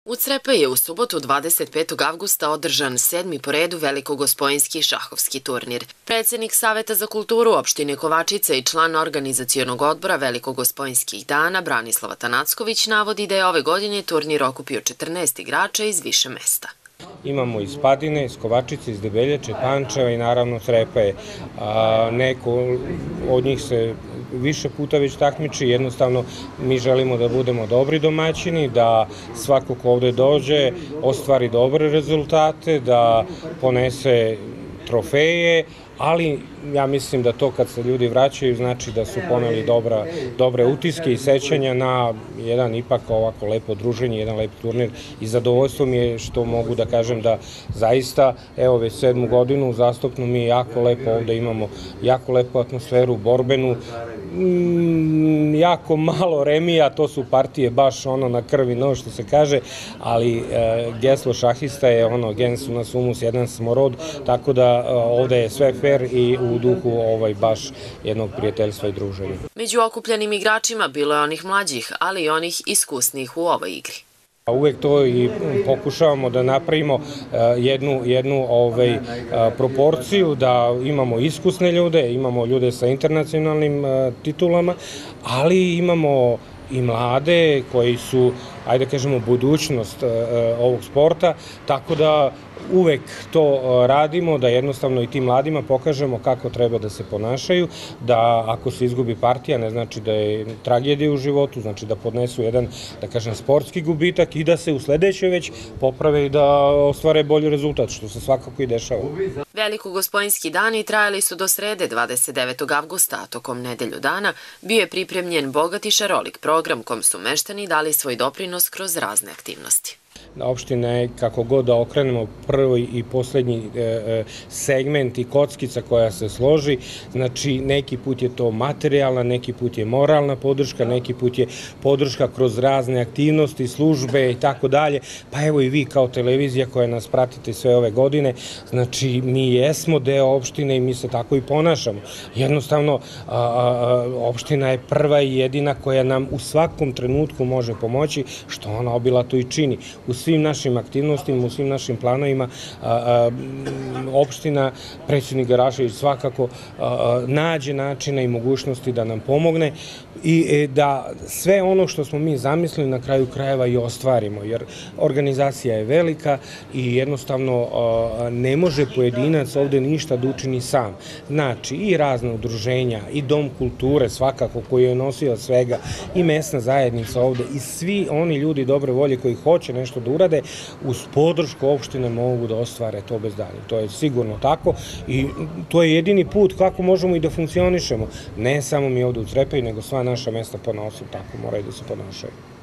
U Crepaji je u subotu 25. avgusta održan 7. po redu Velikogospoinjski šahovski turnir. Predsednik Saveta za kulturu opštine Kovačica i član organizacionog odbora Velikogospoinjskih dana Branislava Tanacković navodi da je ove godine turnir okupio 14 igrača iz više mesta. Imamo iz Padine, iz Kovačice, iz Debeljače, Pančeva i naravno Crepaje. Neko od njih se više puta već takmiči, jednostavno mi želimo da budemo dobri domaćini, da svako ko ovde dođe ostvari dobre rezultate, da ponese trofeje, ali ja mislim da to kad se ljudi vraćaju znači da su poneli dobre utiske i sećanja na jedan ipak ovako lepo druženje, jedan lep turnir i zadovoljstvo mi je što mogu da kažem da zaista, evo već 7. godinu uzastopno mi je jako lepo ovde, imamo jako lepu atmosferu, borbenu, jako malo remija, to su partije baš ono na krvi nož što se kaže, ali geslo šahista je ono gens una sumus, jedan smo rod, tako da ovde je sve fair i u duhu baš jednog prijateljstva i druženja. Među okupljenim igračima bilo je onih mlađih, ali i onih iskusnih u ovoj igri. Uvek to i pokušavamo da napravimo jednu proporciju, da imamo iskusne ljude, imamo ljude sa internacionalnim titulama, ali imamo i mlade koji su, ajde kažemo, budućnost ovog sporta, tako da uvek to radimo, da jednostavno i tim mladima pokažemo kako treba da se ponašaju, da ako se izgubi partija ne znači da je tragedija u životu, znači da podnesu jedan, da kažem, sportski gubitak i da se u sledećoj već poprave i da ostvare bolji rezultat, što se svakako i dešava. Velikogospoinjski dani trajali su do srede 29. avgusta, a tokom nedelju dana bio je pripremljen bogat i šarolik program kom su meštani dali svoj doprinos kroz razne aktivnosti. Opština je, kako god da okrenemo, prvi i poslednji segment i kockica koja se složi, znači neki put je to materijalna, neki put je moralna podrška, neki put je podrška kroz razne aktivnosti, službe i tako dalje, pa evo i vi kao televizija koja nas pratite sve ove godine, znači mi jesmo deo opštine i mi se tako i ponašamo. Jednostavno, opština je prva i jedina koja nam u svakom trenutku može pomoći, što ona obilato i čini. U svim našim aktivnostima, u svim našim planovima, opština, predsednik Garašević svakako nađe načina i mogućnosti da nam pomogne i da sve ono što smo mi zamislili na kraju krajeva i ostvarimo, jer organizacija je velika i jednostavno ne može pojedinac ovde ništa da učini sam. Znači i razne udruženja i Dom kulture svakako koji je nosio svega i mesna zajednica ovde i svi oni ljudi dobre volje koji hoće nešto da urade, uz podršku opštine mogu da ostvare to bez dalje. To je sigurno tako i to je jedini put kako možemo i da funkcionišemo. Ne samo mi ovde u Crepaji, nego sva naša mesta ponašaju tako, moraju da se ponašaju.